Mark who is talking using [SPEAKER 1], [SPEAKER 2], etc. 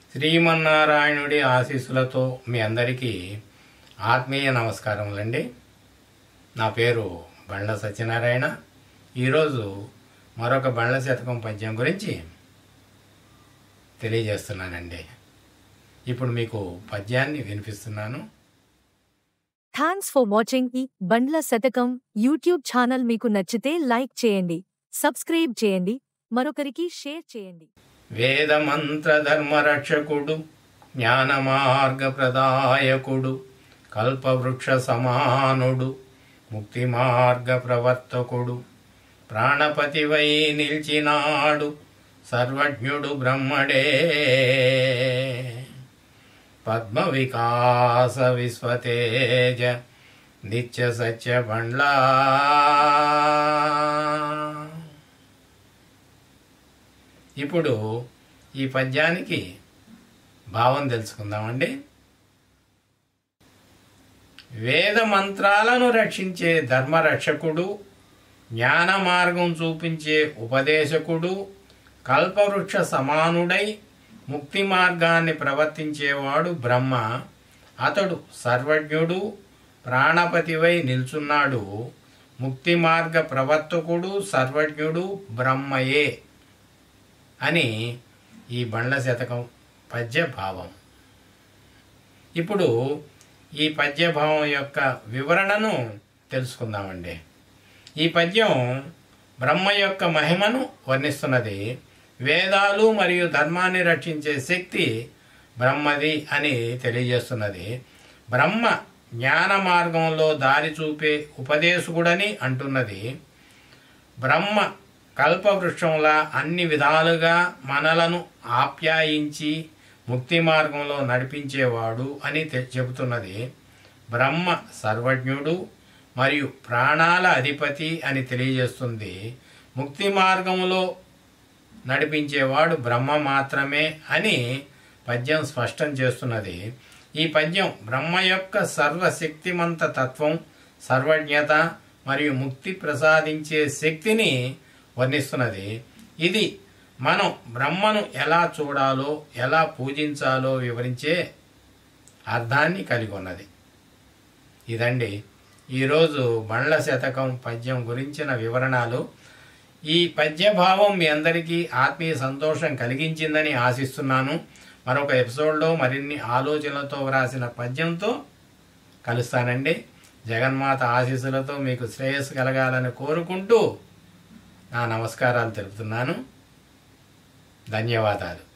[SPEAKER 1] శ్రీమన్నారాయణుడి ఆశీస్సులతో మీ అందరికీ ఆత్మీయ నమస్కారములండి. నా పేరు బండ్ల సత్యనారాయణ. ఈరోజు మరొక బండ్ల శతకం పద్యం గురించి తెలియజేస్తున్నానండి. ఇప్పుడు మీకు పద్యాన్ని వినిపిస్తున్నాను.
[SPEAKER 2] థ్యాంక్స్ ఫర్ వాచింగ్ ఈ బండ్ల శతకం యూట్యూబ్ ఛానల్. మీకు నచ్చితే లైక్ చేయండి, సబ్స్క్రైబ్ చేయండి, మరొకరికి షేర్ చేయండి.
[SPEAKER 1] వేద మంత్ర ధర్మరక్షకుడు, జ్ఞానమార్గ ప్రదాయకుడు, కల్పవృక్ష సమానుడు, ముక్తి మార్గ ప్రవర్తకుడు, ప్రాణపతివై నిలిచినాడు సర్వజ్ఞుడు బ్రహ్మడే. పద్మ వికాస విశ్వతేజ నిత్య సత్య బండ్లా. ఇప్పుడు ఈ పద్యానికి భావం తెలుసుకుందామండి. వేద మంత్రాలను రక్షించే ధర్మరక్షకుడు, జ్ఞాన మార్గం చూపించే ఉపదేశకుడు, కల్పవృక్ష సమానుడై ముక్తి మార్గాన్ని ప్రవర్తించేవాడు బ్రహ్మ. అతడు సర్వజ్ఞుడు, ప్రాణపతివై నిల్చున్నాడు. ముక్తి మార్గ ప్రవర్తకుడు సర్వజ్ఞుడు బ్రహ్మయే అని ఈ బండ్ల శతకం పద్య భావం. ఇప్పుడు ఈ పద్యభావం యొక్క వివరణను తెలుసుకుందామండి. ఈ పద్యం బ్రహ్మ యొక్క మహిమను వర్ణిస్తున్నది. వేదాలు మరియు ధర్మాన్ని రక్షించే శక్తి బ్రహ్మది అని తెలియజేస్తున్నది. బ్రహ్మ జ్ఞాన మార్గంలో దారి చూపే ఉపదేశకుడని అంటున్నది. బ్రహ్మ కల్పవృక్షంలా అన్ని విధాలుగా మనలను ఆప్యాయించి ముక్తి మార్గంలో నడిపించేవాడు అని చెబుతున్నది. బ్రహ్మ సర్వజ్ఞుడు మరియు ప్రాణాల అధిపతి అని తెలియజేస్తుంది. ముక్తి మార్గంలో నడిపించేవాడు బ్రహ్మ మాత్రమే అని పద్యం స్పష్టం చేస్తున్నది. ఈ పద్యం బ్రహ్మ యొక్క సర్వశక్తిమంత తత్వం, సర్వజ్ఞత మరియు ముక్తి ప్రసాదించే శక్తిని వర్ణిస్తున్నది. ఇది మనం బ్రహ్మను ఎలా చూడాలో, ఎలా పూజించాలో వివరించే అర్థాన్ని కలిగి ఉన్నది. ఇదండి ఈరోజు బండ్ల శతకం పద్యం గురించిన వివరణలు. ఈ పద్యభావం మీ అందరికీ ఆత్మీయ సంతోషం కలిగించిందని ఆశిస్తున్నాను. మరొక ఎపిసోడ్లో మరిన్ని ఆలోచనలతో వ్రాసిన పద్యంతో కలుస్తానండి. జగన్మాత ఆశీస్సులతో మీకు శ్రేయస్సు కలగాలని కోరుకుంటూ నా నమస్కారాలు తెలుపుతున్నాను. ధన్యవాదాలు.